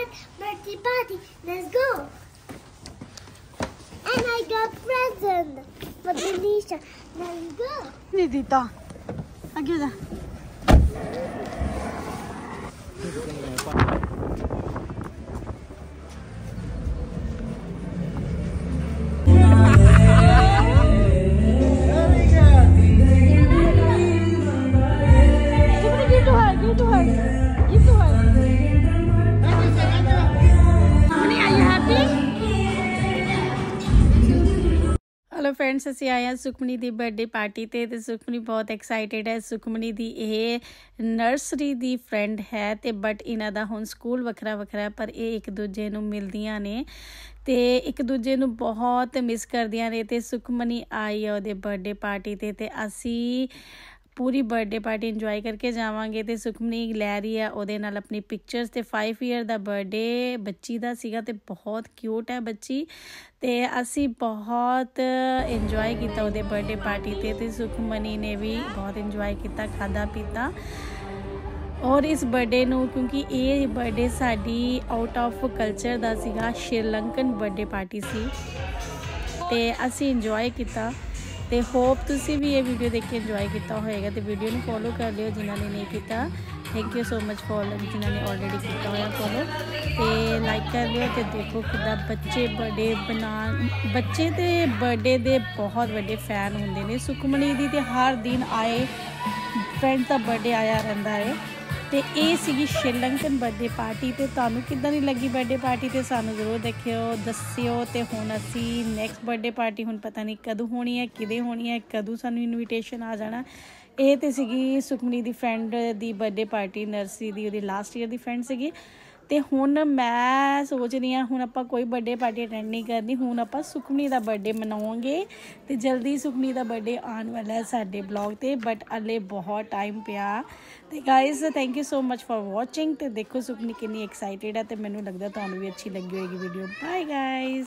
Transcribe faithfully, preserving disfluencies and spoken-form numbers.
birthday party. Let's go. And I got present for Denisha. Let's go. Nidita, आगे जा. Hello friends, असी आए हैं सुखमनी की बर्थडे पार्टी ते ते सुखमनी बहुत एक्साइटेड है। सुखमनी की यह नर्सरी की फ्रेंड है ते बट इन्हां दा हुण स्कूल वखरा वखरा है, पर ये एक दूजे नूं मिलदियां ने ते एक दूजे नूं बहुत मिस करदियां ने। ते सुखमनी आई है उहदे बर्थडे पार्टी ते ते असी पूरी बर्थडे पार्टी इंजॉय करके जावांगे। ते सुखमनी लै रही है उहदे नाल अपनी पिक्चर्स ते फाइव ईयर दा बर्थडे बच्ची दा सीगा ते बहुत क्यूट है बच्ची। ते असी बहुत इंजॉय किया उहदे बर्थडे पार्टी ते ते सुखमनी ने भी बहुत इंजॉय किया, खादा पीता। और इस बर्थडे नूं क्योंकि ये बर्थडे साडी आउट ऑफ कल्चर दा सीगा, श्रीलंकन बर्थडे पार्टी सी ते असी इंजॉय किया। ते होप तुसी भी ये वीडियो देख के इंजॉय किया होएगा। तो वीडियो में फॉलो कर लियो जिन्होंने नहीं किया। Thank you so much follow जिन्होंने ऑलरेडी किया होया फॉलो तो लाइक कर लियो। तो देखो किदा बच्चे बर्थडे बना बच्चे तो बर्थडे दे बहुत बड़े फैन होंगे ने। सुखमनी दी ते हर दिन आए फ्रेंड का बर्थडे आया रहिंदा है। तो ये सी श्रीलंकन बर्थडे पार्टी। तो तुहानू किदां दी लगी बर्थडे पार्टी तो सानू जरूर देखियो दस्सियो। तो हुण असी नैक्सट बर्थडे पार्टी हुण पता नहीं कदों होनी है, किदे होनी है, कदों सानू इनविटेशन आ जाना। ये तो सी सुखमनी दी फ्रेंड दी बर्थडे पार्टी नर्सरी दी उहदी लास्ट ईयर दी फ्रेंड सी। तो हुण मैं सोच रही हाँ हुण आपां कोई बर्थडे पार्टी अटेंड नहीं करनी, हुण आपां सुखमनी दा बर्थडे मनावांगे। तो जल्दी सुखमनी दा बर्थडे आने वाला है साडे ब्लॉग ते, बट हले बहुत टाइम पिया। तो guys thank you so much for watching. तो देखो सुखमनी कितनी एक्साइटेड है, तो मैनूं लगदा तुहानूं भी अच्छी लगी होएगी वीडियो। Bye guys.